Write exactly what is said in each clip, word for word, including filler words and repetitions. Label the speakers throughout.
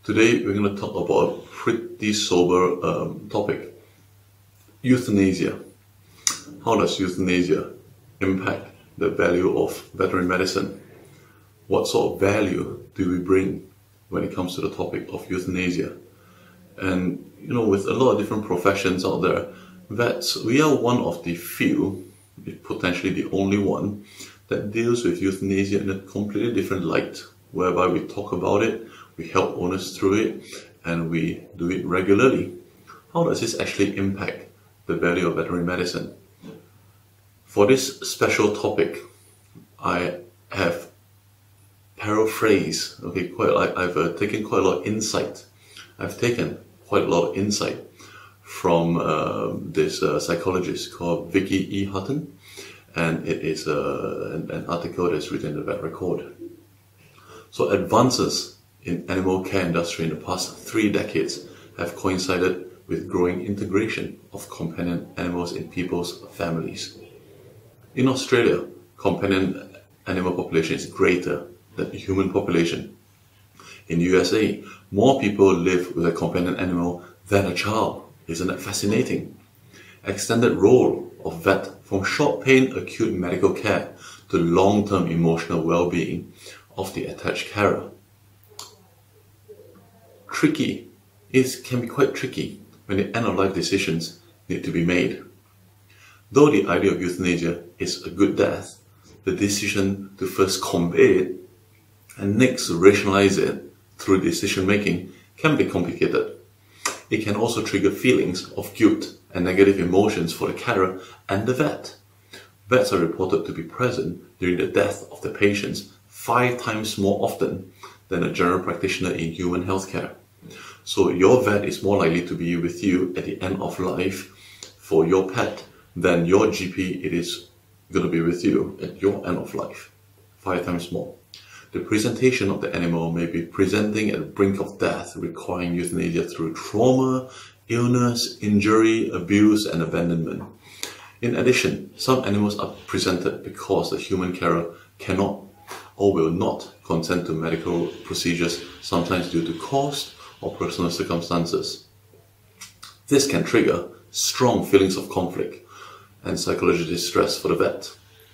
Speaker 1: Today we're going to talk about a pretty sober um, topic, euthanasia. How does euthanasia impact the value of veterinary medicine? What sort of value do we bring when it comes to the topic of euthanasia? And you know, with a lot of different professions out there, vets, we are one of the few, potentially the only one, that deals with euthanasia in a completely different light, whereby we talk about it, we help owners through it, and we do it regularly. How does this actually impact the value of veterinary medicine? For this special topic, I have paraphrased, okay, quite. I, I've uh, taken quite a lot of insight. I've taken quite a lot of insight from uh, this uh, psychologist called Vicky E. Hutton, and it is uh, an, an article that's written in the Vet Record. So advances in animal care industry in the past three decades have coincided with growing integration of companion animals in people's families. In Australia, companion animal population is greater than the human population. In U S A, more people live with a companion animal than a child. Isn't that fascinating? Extended role of vet from short pain acute medical care to long-term emotional well-being of the attached carer. Tricky. It can be quite tricky when the end-of-life decisions need to be made. Though the idea of euthanasia is a good death, the decision to first convey it and next rationalize it through decision making can be complicated. It can also trigger feelings of guilt and negative emotions for the carer and the vet. Vets are reported to be present during the death of the patients five times more often than a general practitioner in human healthcare. So your vet is more likely to be with you at the end of life for your pet than your G P it is going to be with you at your end of life, five times more. The presentation of the animal may be presenting at the brink of death, requiring euthanasia through trauma, illness, injury, abuse, and abandonment. In addition, some animals are presented because the human carer cannot or will not consent to medical procedures, sometimes due to cost or personal circumstances. This can trigger strong feelings of conflict and psychological distress for the vet.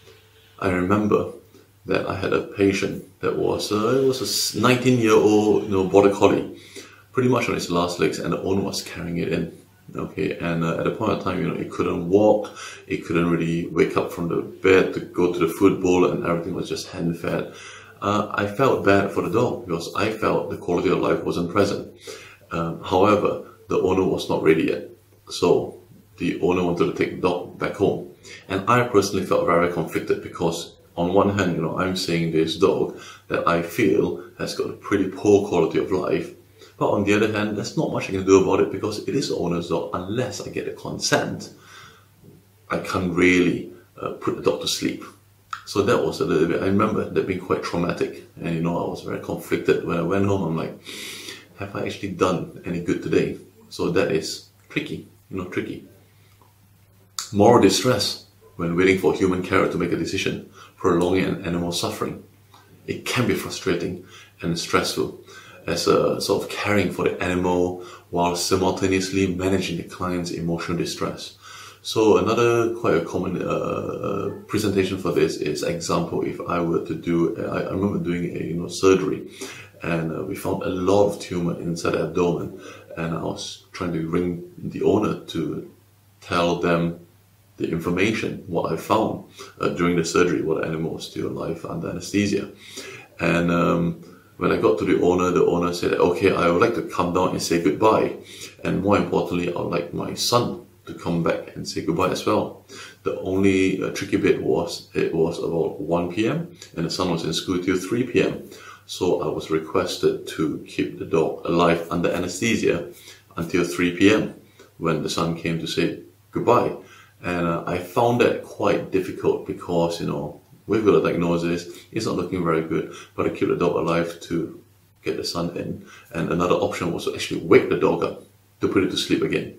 Speaker 1: I remember that I had a patient that was uh, it was a nineteen-year-old you know border collie, pretty much on its last legs, and the owner was carrying it in. Okay, and uh, at the point of time, you know, it couldn't walk, it couldn't really wake up from the bed to go to the food bowl, and everything was just hand fed. Uh, I felt bad for the dog because I felt the quality of life wasn't present. Um, however, the owner was not ready yet, so the owner wanted to take the dog back home, and I personally felt very conflicted because, on one hand, you know, I'm saying this dog that I feel has got a pretty poor quality of life, but on the other hand, there's not much I can do about it because it is the owner's dog. Unless I get a consent, I can't really uh, put the dog to sleep. So that was a little bit, I remember that being quite traumatic, and you know, I was very conflicted. When I went home, I'm like, have I actually done any good today? So that is tricky, you know, tricky. Moral distress when waiting for a human carer to make a decision, prolonging an animal's suffering. It can be frustrating and stressful as a sort of caring for the animal while simultaneously managing the client's emotional distress. So another quite a common uh, presentation for this is example if I were to do, I, I remember doing a you know surgery, and uh, we found a lot of tumor inside the abdomen, and I was trying to ring the owner to tell them the information, what I found uh, during the surgery, what the animal was still alive under anesthesia. And um, when I got to the owner, the owner said, okay, I would like to come down and say goodbye. And more importantly, I would like my son to come back and say goodbye as well. The only uh, tricky bit was, it was about one p m and the son was in school till three p m So I was requested to keep the dog alive under anesthesia until three p m when the son came to say goodbye. And uh, I found that quite difficult because, you know, we've got a diagnosis, it's not looking very good, but I keep the dog alive to get the son in. And another option was to actually wake the dog up to put it to sleep again.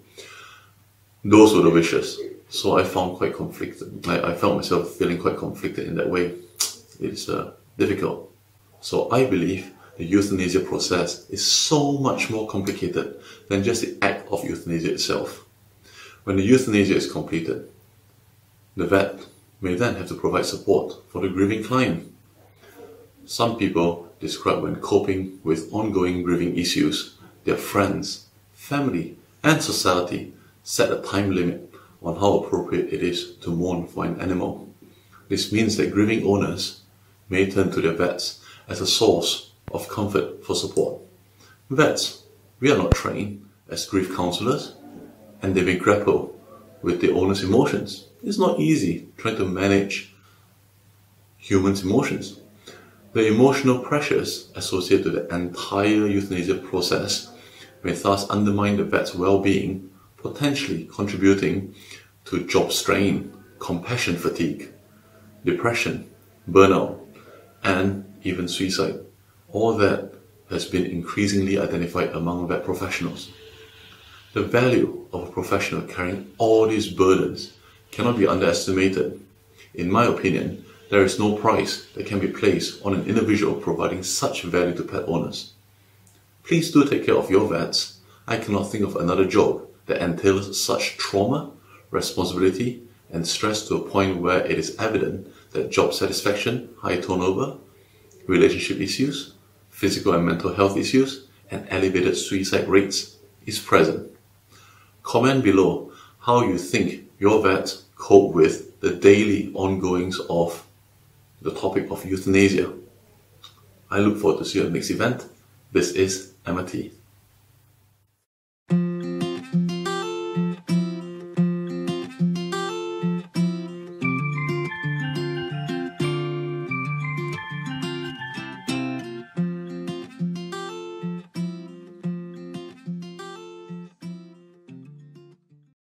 Speaker 1: Those were the wishes. So I found quite conflicted. I, I found myself feeling quite conflicted in that way. It's uh, difficult. So I believe the euthanasia process is so much more complicated than just the act of euthanasia itself. When the euthanasia is completed, the vet may then have to provide support for the grieving client. Some people describe when coping with ongoing grieving issues, their friends, family, and society set a time limit on how appropriate it is to mourn for an animal. This means that grieving owners may turn to their vets as a source of comfort for support. Vets, we are not trained as grief counselors, and they may grapple with their owner's emotions. It's not easy trying to manage humans' emotions. The emotional pressures associated with the entire euthanasia process may thus undermine the vet's well-being, potentially contributing to job strain, compassion fatigue, depression, burnout, and even suicide. All that has been increasingly identified among vet professionals. The value of a professional carrying all these burdens cannot be underestimated. In my opinion, there is no price that can be placed on an individual providing such value to pet owners. Please do take care of your vets. I cannot think of another job that entails such trauma, responsibility, and stress to a point where it is evident that job satisfaction, high turnover, relationship issues, physical and mental health issues, and elevated suicide rates is present. Comment below how you think your vets cope with the daily ongoings of the topic of euthanasia. I look forward to see you at the next event. This is Emma T.